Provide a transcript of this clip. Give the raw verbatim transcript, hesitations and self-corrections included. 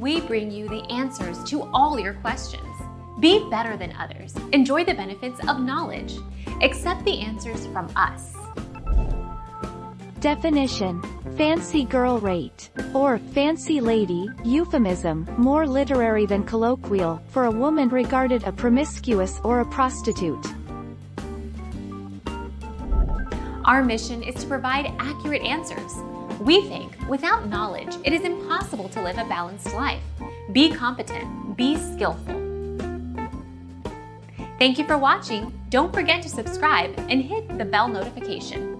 we bring you the answers to all your questions. Be better than others. Enjoy the benefits of knowledge. Accept the answers from us. Definition: fancy girl rate, or fancy lady, euphemism, more literary than colloquial, for a woman regarded a promiscuous or a prostitute. Our mission is to provide accurate answers. We think without knowledge, it is impossible to live a balanced life. Be competent, be skillful. Thank you for watching. Don't forget to subscribe and hit the bell notification.